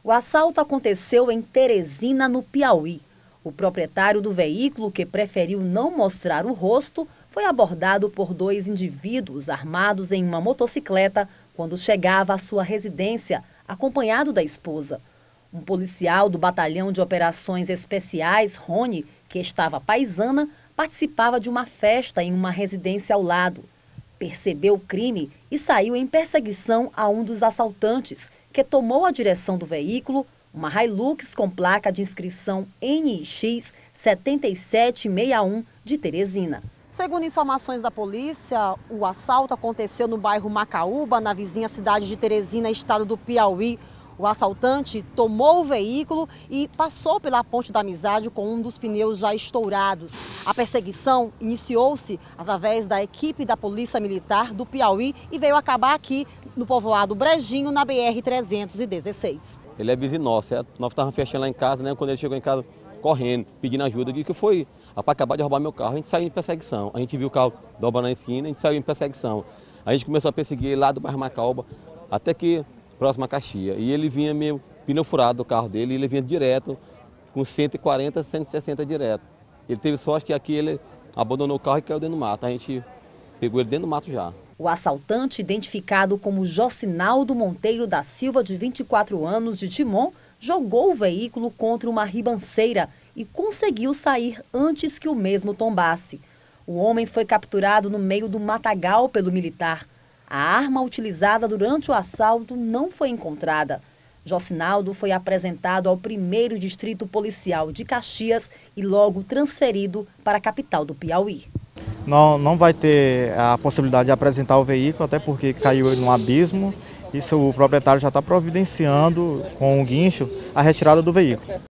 O assalto aconteceu em Teresina, no Piauí. O proprietário do veículo, que preferiu não mostrar o rosto, foi abordado por dois indivíduos armados em uma motocicleta quando chegava à sua residência, acompanhado da esposa. Um policial do Batalhão de Operações Especiais, Rony, que estava paisana, participava de uma festa em uma residência ao lado. Percebeu o crime e saiu em perseguição a um dos assaltantes, que tomou a direção do veículo, uma Hilux com placa de inscrição NX 7761 de Teresina. Segundo informações da polícia, o assalto aconteceu no bairro Macaúba, na vizinha cidade de Teresina, estado do Piauí. O assaltante tomou o veículo e passou pela Ponte da Amizade com um dos pneus já estourados. A perseguição iniciou-se através da equipe da Polícia Militar do Piauí e veio acabar aqui no povoado Brejinho, na BR-316. Ele é vizinho nosso, nós estávamos fechando lá em casa, né? Quando ele chegou em casa correndo, pedindo ajuda, que foi para acabar de roubar meu carro. A gente saiu em perseguição, a gente viu o carro dobrando na esquina, a gente saiu em perseguição. A gente começou a perseguir ele lá do bairro Macaúba, até que próximo a Caxias. E ele vinha meio pneu furado do carro dele, e ele vinha direto, com 140, 160 direto. Ele teve sorte que aqui ele abandonou o carro e caiu dentro do mato. A gente pegou ele dentro do mato já. O assaltante, identificado como Jocinaldo Monteiro da Silva, de 24 anos, de Timon, jogou o veículo contra uma ribanceira e conseguiu sair antes que o mesmo tombasse. O homem foi capturado no meio do matagal pelo militar. A arma utilizada durante o assalto não foi encontrada. Jocinaldo foi apresentado ao 1º Distrito Policial de Caxias e logo transferido para a capital do Piauí. Não vai ter a possibilidade de apresentar o veículo, até porque caiu num abismo. Isso o proprietário já está providenciando com o guincho a retirada do veículo.